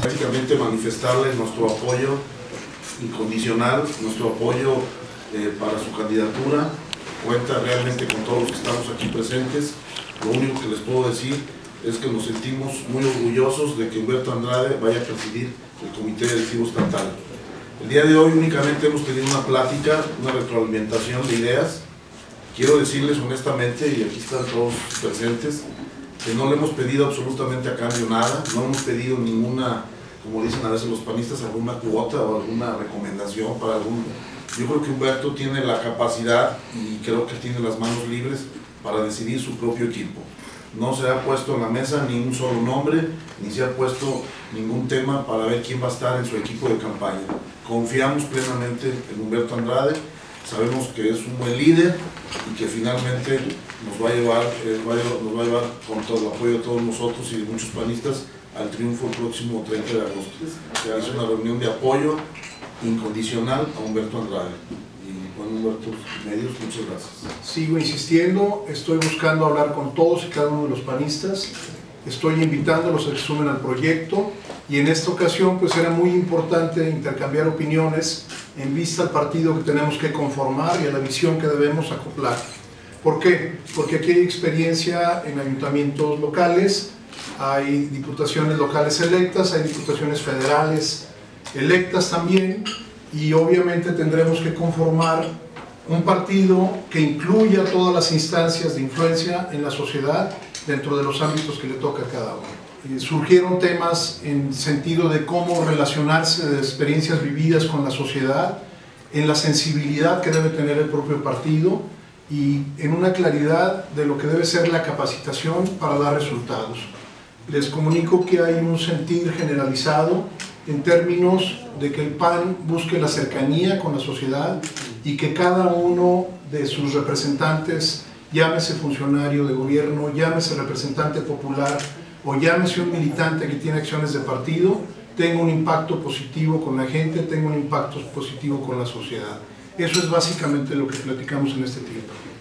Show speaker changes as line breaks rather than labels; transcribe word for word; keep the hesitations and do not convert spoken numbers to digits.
Básicamente manifestarles nuestro apoyo incondicional, nuestro apoyo eh, para su candidatura. Cuenta realmente con todos los que estamos aquí presentes. Lo único que les puedo decir es que nos sentimos muy orgullosos de que Humberto Andrade vaya a presidir el Comité Directivo Estatal. El día de hoy únicamente hemos tenido una plática, una retroalimentación de ideas. Quiero decirles honestamente, y aquí están todos presentes, que no le hemos pedido absolutamente a cambio nada, no hemos pedido ninguna, como dicen a veces los panistas, alguna cuota o alguna recomendación para algún... Yo creo que Humberto tiene la capacidad y creo que tiene las manos libres para decidir su propio equipo. No se ha puesto en la mesa ni un solo nombre, ni se ha puesto ningún tema para ver quién va a estar en su equipo de campaña. Confiamos plenamente en Humberto Andrade, sabemos que es un buen líder y que finalmente nos va a llevar, eh, va a llevar, nos va a llevar con todo el apoyo de todos nosotros y de muchos panistas al triunfo el próximo treinta de agosto. Se hace una reunión de apoyo incondicional a Humberto Andrade. Y bueno, Humberto, medios, muchas gracias.
Sigo insistiendo, estoy buscando hablar con todos y cada uno de los panistas, estoy invitándolos a que sumen al proyecto y en esta ocasión pues era muy importante intercambiar opiniones en vista al partido que tenemos que conformar y a la visión que debemos acoplar. ¿Por qué? Porque aquí hay experiencia en ayuntamientos locales, hay diputaciones locales electas, hay diputaciones federales electas también y obviamente tendremos que conformar un partido que incluya todas las instancias de influencia en la sociedad dentro de los ámbitos que le toca a cada uno. Eh, surgieron temas en sentido de cómo relacionarse de experiencias vividas con la sociedad, en la sensibilidad que debe tener el propio partido y en una claridad de lo que debe ser la capacitación para dar resultados. Les comunico que hay un sentir generalizado en términos de que el P A N busque la cercanía con la sociedad y que cada uno de sus representantes, llámese funcionario de gobierno, llámese representante popular o llámese un militante que tiene acciones de partido, tenga un impacto positivo con la gente, tenga un impacto positivo con la sociedad. Eso es básicamente lo que platicamos en este tiempo.